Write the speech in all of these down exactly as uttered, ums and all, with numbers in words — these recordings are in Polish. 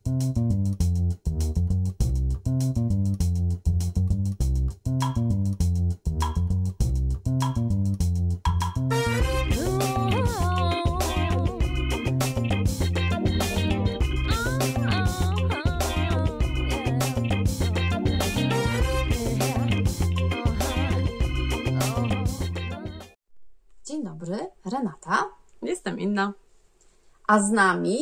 Dzień dobry, Renata. Jestem Inna. A z nami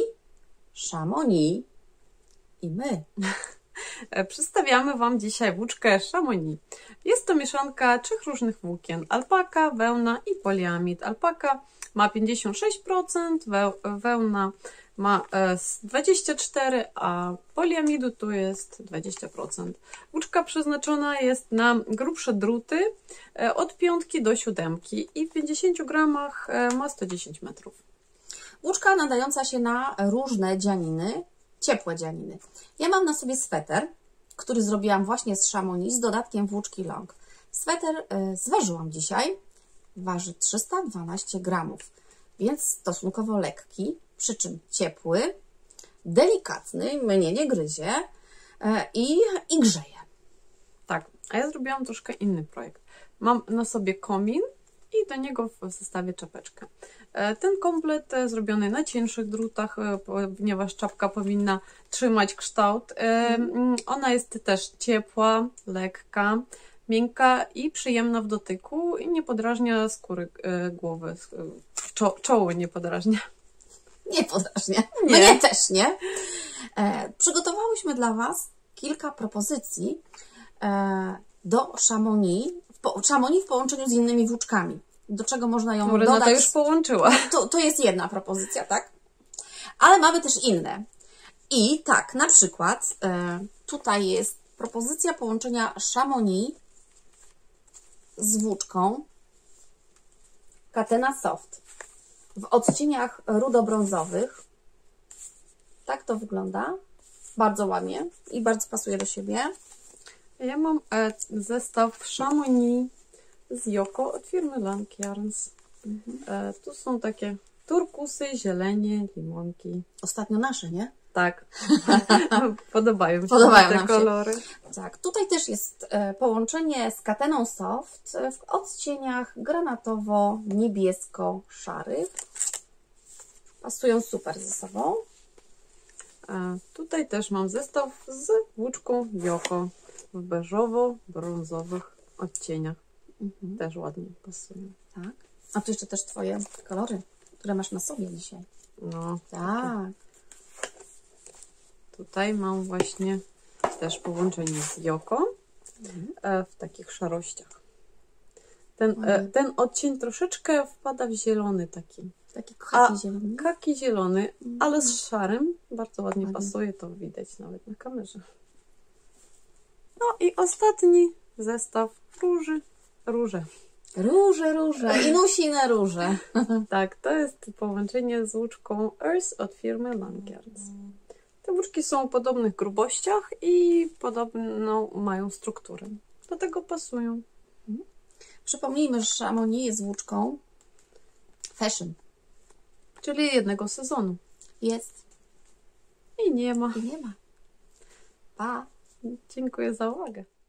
Chamonix i my. Przedstawiamy Wam dzisiaj włóczkę Chamonix. Jest to mieszanka trzech różnych włókien. Alpaka, wełna i poliamid. Alpaka ma pięćdziesiąt sześć procent, wełna ma dwadzieścia cztery procent, a poliamidu tu jest dwadzieścia procent. Włóczka przeznaczona jest na grubsze druty od piątki do siódemki i w pięćdziesięciu gramach ma sto dziesięć metrów. Włóczka nadająca się na różne dzianiny, ciepłe dzianiny. Ja mam na sobie sweter, który zrobiłam właśnie z Chamonix z dodatkiem włóczki long. Sweter y, zważyłam dzisiaj, waży trzysta dwanaście gramów, więc stosunkowo lekki, przy czym ciepły, delikatny, mnie nie gryzie y, i, i grzeje. Tak, a ja zrobiłam troszkę inny projekt. Mam na sobie komin i do niego w zestawie czapeczkę. Ten komplet zrobiony na cieńszych drutach, ponieważ czapka powinna trzymać kształt. Mm. Ona jest też ciepła, lekka, miękka i przyjemna w dotyku i nie podrażnia skóry głowy, czo czoły nie podrażnia. Nie podrażnia, nie. Mnie też nie. E, przygotowałyśmy dla Was kilka propozycji e, do Chamonix, w, Chamonix w połączeniu z innymi włóczkami. Do czego można ją Renata dodać. już połączyła. To, to jest jedna propozycja, tak? Ale mamy też inne. I tak, na przykład e, tutaj jest propozycja połączenia Chamonix z włóczką Catena Soft w odcieniach rudo-brązowych. Tak to wygląda. Bardzo ładnie i bardzo pasuje do siebie. Ja mam e, zestaw Chamonix z Yoko od firmy Lang Yarns. Mhm. E, tu są takie turkusy, zielenie, limonki. Ostatnio nasze, nie? Tak. Podobają się Podobają te nam kolory. Się. Tak, tutaj też jest e, połączenie z Cateną Soft w odcieniach granatowo-niebiesko-szarych. Pasują super ze sobą. E, tutaj też mam zestaw z włóczką Yoko w beżowo-brązowych odcieniach. Mhm. Też ładnie pasują. Tak. A tu jeszcze też Twoje kolory, które masz na sobie dzisiaj. No. Tak. Tutaj mam właśnie też połączenie z Yoko mhm. w takich szarościach. Ten, mhm. ten odcień troszeczkę wpada w zielony taki. Taki kaki zielony. Kaki zielony, mhm. ale z szarym. Bardzo ładnie mhm. pasuje, to widać nawet na kamerze. No i ostatni zestaw róży. Róże. Róże, róże. I nosine róże. Tak, to jest połączenie z włóczką Earth od firmy Lang Yarns. Te włóczki są o podobnych grubościach i podobną mają strukturę. Do tego pasują. Mhm. Przypomnijmy, że Chamonix jest włóczką fashion. Czyli jednego sezonu. Jest. I nie ma. I nie ma. Pa. Dziękuję za uwagę.